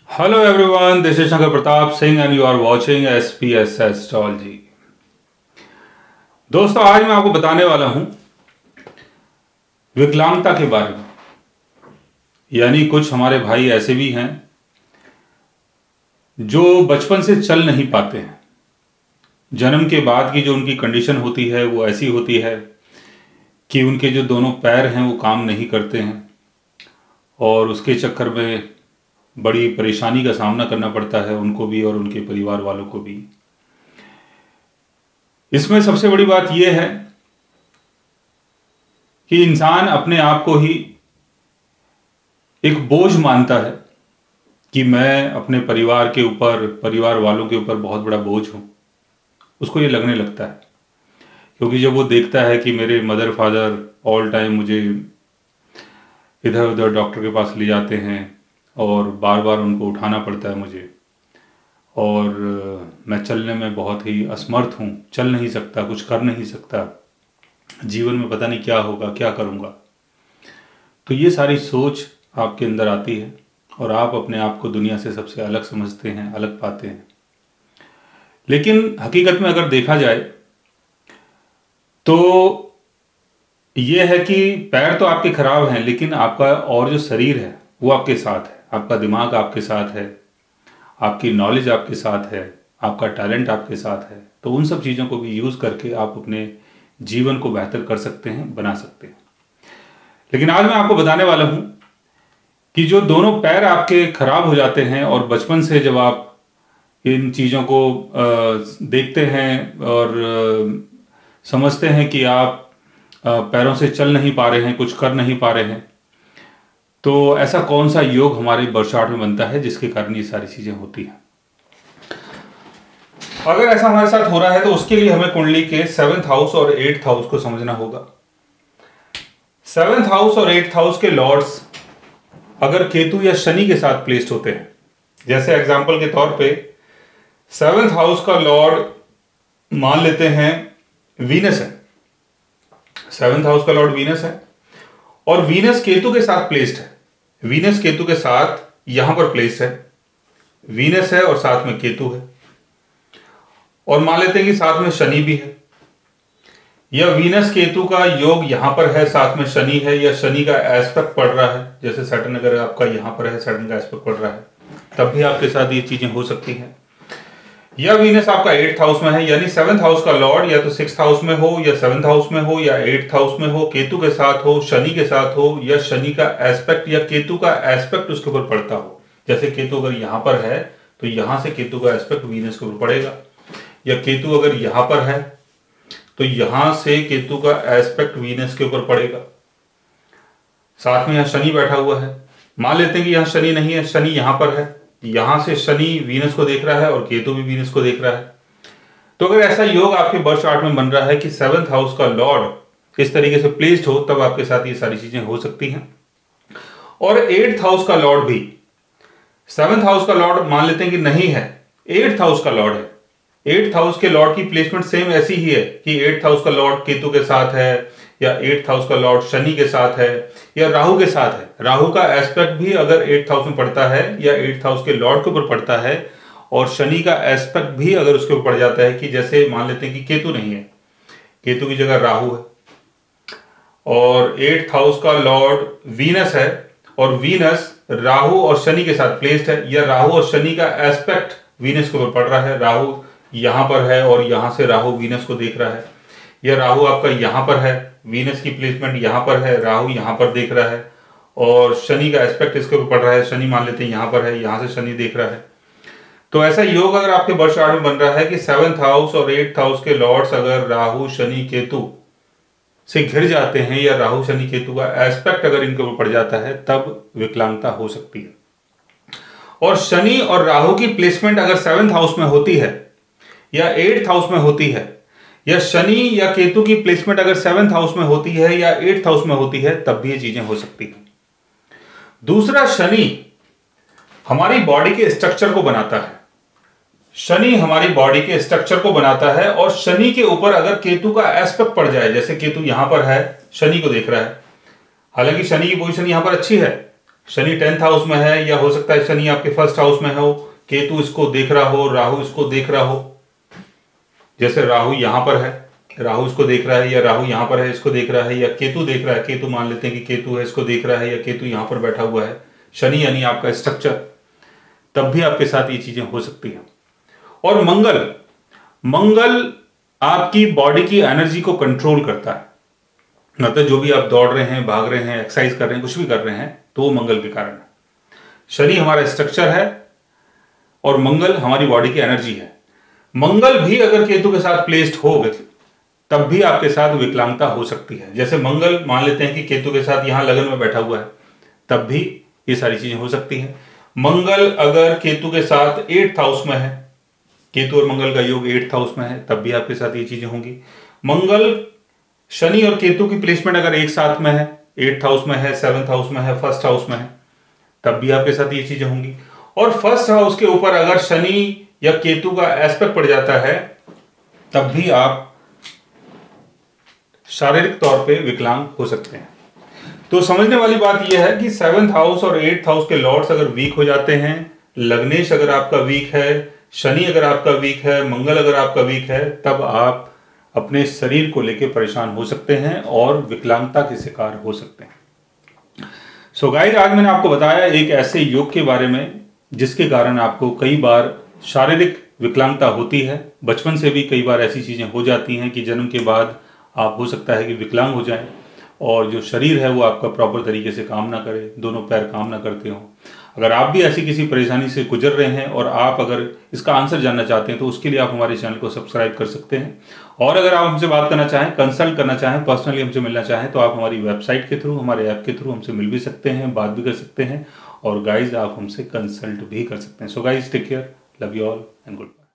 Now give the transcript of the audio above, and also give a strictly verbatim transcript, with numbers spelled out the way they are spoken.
Hello everyone, this is Shankar Pratap Singh and you are watching S P S Astrology। दोस्तों, आज मैं आपको बताने वाला हूं विकलांगता के बारे में। यानी कुछ हमारे भाई ऐसे भी हैं जो बचपन से चल नहीं पाते हैं। जन्म के बाद की जो उनकी कंडीशन होती है वो ऐसी होती है कि उनके जो दोनों पैर हैं वो काम नहीं करते हैं और उसके चक्कर में बड़ी परेशानी का सामना करना पड़ता है उनको भी और उनके परिवार वालों को भी। इसमें सबसे बड़ी बात यह है कि इंसान अपने आप को ही एक बोझ मानता है कि मैं अपने परिवार के ऊपर, परिवार वालों के ऊपर बहुत बड़ा बोझ हूं। उसको ये लगने लगता है क्योंकि जब वो देखता है कि मेरे मदर फादर ऑल टाइम मुझे इधर उधर डॉक्टर के पास ले जाते हैं और बार बार उनको उठाना पड़ता है मुझे, और मैं चलने में बहुत ही असमर्थ हूँ, चल नहीं सकता, कुछ कर नहीं सकता, जीवन में पता नहीं क्या होगा, क्या करूँगा। तो ये सारी सोच आपके अंदर आती है और आप अपने आप को दुनिया से सबसे अलग समझते हैं, अलग पाते हैं। लेकिन हकीकत में अगर देखा जाए तो ये है कि पैर तो आपके खराब हैं, लेकिन आपका और जो शरीर है वो आपके साथ है। आपका दिमाग आपके साथ है, आपकी नॉलेज आपके साथ है, आपका टैलेंट आपके साथ है। तो उन सब चीज़ों को भी यूज़ करके आप अपने जीवन को बेहतर कर सकते हैं, बना सकते हैं। लेकिन आज मैं आपको बताने वाला हूँ कि जो दोनों पैर आपके खराब हो जाते हैं और बचपन से जब आप इन चीज़ों को देखते हैं और समझते हैं कि आप पैरों से चल नहीं पा रहे हैं, कुछ कर नहीं पा रहे हैं, तो ऐसा कौन सा योग हमारे बर्थ चार्ट में बनता है जिसके कारण ये सारी चीजें होती हैं। अगर ऐसा हमारे साथ हो रहा है तो उसके लिए हमें कुंडली के सेवेंथ हाउस और एट्थ हाउस को समझना होगा। सेवेंथ हाउस और एट्थ हाउस के लॉर्ड्स अगर केतु या शनि के साथ प्लेस्ड होते हैं, जैसे एग्जांपल के तौर पे सेवेंथ हाउस का लॉर्ड मान लेते हैं वीनस है, सेवेंथ हाउस का लॉर्ड वीनस है और वीनस केतु के साथ प्लेस्ड है। वीनस केतु के साथ यहां पर प्लेस्ड है, वीनस है और साथ में केतु है, और मान लेते हैं कि साथ में शनि भी है, या वीनस केतु का योग यहां पर है, साथ में शनि है, या शनि का एस्पेक्ट पड़ रहा है, जैसे सैटर्न अगर आपका यहां पर है, सैटर्न का एस्पेक्ट पड़ रहा है, तब भी आपके साथ ये चीजें हो सकती हैं। या वीनस आपका एट्थ हाउस में है, यानी सेवंथ हाउस का लॉर्ड या तो सिक्स्थ हाउस में हो या सेवंथ हाउस में हो या एट्थ हाउस में हो, केतु के साथ हो, शनि के साथ हो, या शनि का एस्पेक्ट या केतु का एस्पेक्ट उसके ऊपर पड़ता हो। जैसे केतु अगर यहां पर है तो यहां से केतु का एस्पेक्ट वीनस के ऊपर पड़ेगा, या केतु अगर यहां पर है तो यहां से केतु का एस्पेक्ट वीनस के ऊपर पड़ेगा। साथ में यहां शनि बैठा हुआ है, मान लेते हैं कि यहां शनि नहीं है, शनि यहां पर है, यहां से शनि वीनस को देख रहा है और केतु भी वीनस को देख रहा है। तो अगर ऐसा योग आपके बर्थ चार्ट में बन रहा है कि सेवंथ हाउस का लॉर्ड इस तरीके से प्लेस्ड हो, तब आपके साथ ये सारी चीजें हो सकती हैं। और एट्थ हाउस का लॉर्ड भी, सेवंथ हाउस का लॉर्ड मान लेते हैं कि नहीं है, एट्थ हाउस का लॉर्ड है। एट्थ हाउस के लॉर्ड की प्लेसमेंट सेम ऐसी ही है कि एट्थ हाउस का लॉर्ड केतु के साथ है, या एट्थ हाउस का लॉर्ड शनि के साथ है, या राहु के साथ है। राहु का एस्पेक्ट भी अगर एट्थ हाउस में पड़ता है या एट्थ हाउस के लॉर्ड के ऊपर पड़ता है, और शनि का एस्पेक्ट भी अगर उसके ऊपर पड़ जाता है, कि जैसे मान लेते हैं कि केतु नहीं है, केतु की जगह राहु है, और एट्थ हाउस का लॉर्ड वीनस है और वीनस राहु और शनि के साथ प्लेस्ड है, या राहु और शनि का एस्पेक्ट वीनस के ऊपर पड़ रहा है, राहु यहां पर है और यहां से राहु वीनस को देख रहा है, या राहु आपका यहां पर है, वीनस की प्लेसमेंट यहां पर है, राहु यहां पर देख रहा है, और शनि का एस्पेक्ट इसके ऊपर पड़ रहा है, शनि मान लेते हैं यहां पर है, यहां से शनि देख रहा है। तो ऐसा योग अगर आपके बर्थ चार्ट में बन रहा है कि सेवंथ हाउस और एट्थ हाउस के लॉर्ड्स अगर राहु शनि केतु से घिर जाते हैं, या राहु शनि केतु का एस्पेक्ट अगर इनके ऊपर पड़ जाता है, तब विकलांगता हो सकती है। और शनि और राहु की प्लेसमेंट अगर सेवंथ हाउस में होती है या एट्थ हाउस में होती है, या शनि या केतु की प्लेसमेंट अगर सेवंथ हाउस में होती है या एट्थ हाउस में होती है, तब भी ये चीजें हो सकती हैं। दूसरा, शनि हमारी बॉडी के स्ट्रक्चर को बनाता है। शनि हमारी बॉडी के स्ट्रक्चर को बनाता है, और शनि के ऊपर अगर केतु का एस्पेक्ट पड़ जाए, जैसे केतु यहां पर है, शनि को देख रहा है, हालांकि शनि की पोजीशन यहां पर अच्छी है, शनि टेंथ हाउस में है, या हो सकता है शनि आपके फर्स्ट हाउस में हो, केतु इसको देख रहा हो, राहु इसको देख रहा हो। जैसे राहु यहां पर है, राहु इसको देख रहा है, या राहु यहां पर है इसको देख रहा है, या केतु देख रहा है, केतु मान लेते हैं कि केतु है इसको देख रहा है, या केतु यहां पर बैठा हुआ है, शनि यानी आपका स्ट्रक्चर, तब भी आपके साथ ये चीजें हो सकती हैं। और मंगल, मंगल आपकी बॉडी की एनर्जी को कंट्रोल करता है। मतलब जो भी आप दौड़ रहे हैं, भाग रहे हैं, एक्सरसाइज कर रहे हैं, कुछ भी कर रहे हैं, तो वो मंगल के कारण है। शनि हमारा स्ट्रक्चर है और मंगल हमारी बॉडी की एनर्जी है। मंगल भी अगर केतु के साथ प्लेस्ड हो तब भी आपके साथ विकलांगता हो सकती है। जैसे मंगल मान लेते हैं कि केतु के साथ यहां लगन में बैठा हुआ है, तब भी ये सारी चीजें हो सकती हैं। मंगल अगर केतु के साथ एट्थ हाउस में है, केतु और मंगल का योग एट्थ हाउस में है, तब भी आपके साथ ये चीजें होंगी। मंगल शनि और केतु की प्लेसमेंट अगर एक साथ में है, एट्थ हाउस में है, सेवंथ हाउस में है, फर्स्ट हाउस में है, तब भी आपके साथ ये चीजें होंगी। और फर्स्ट हाउस के ऊपर अगर शनि या केतु का एस्पेक्ट पड़ जाता है, तब भी आप शारीरिक तौर पे विकलांग हो सकते हैं। तो समझने वाली बात यह है कि सेवंथ हाउस और एट्थ हाउस के लॉर्ड्स अगर वीक हो जाते हैं, लग्नेश अगर आपका वीक है, शनि अगर आपका वीक है, मंगल अगर आपका वीक है, तब आप अपने शरीर को लेकर परेशान हो सकते हैं और विकलांगता के शिकार हो सकते हैं। सो गाइस, आज मैंने आपको बताया एक ऐसे योग के बारे में जिसके कारण आपको कई बार शारीरिक विकलांगता होती है। बचपन से भी कई बार ऐसी चीजें हो जाती हैं कि जन्म के बाद आप हो सकता है कि विकलांग हो जाएं और जो शरीर है वो आपका प्रॉपर तरीके से काम ना करे, दोनों पैर काम ना करते हों। अगर आप भी ऐसी किसी परेशानी से गुजर रहे हैं और आप अगर इसका आंसर जानना चाहते हैं, तो उसके लिए आप हमारे चैनल को सब्सक्राइब कर सकते हैं। और अगर आप हमसे बात करना चाहें, कंसल्ट करना चाहें, पर्सनली हमसे मिलना चाहें, तो आप हमारी वेबसाइट के थ्रू, हमारे ऐप के थ्रू हमसे मिल भी सकते हैं, बात भी कर सकते हैं, और गाइज आप हमसे कंसल्ट भी कर सकते हैं। So guys, take care, love you all and good bye.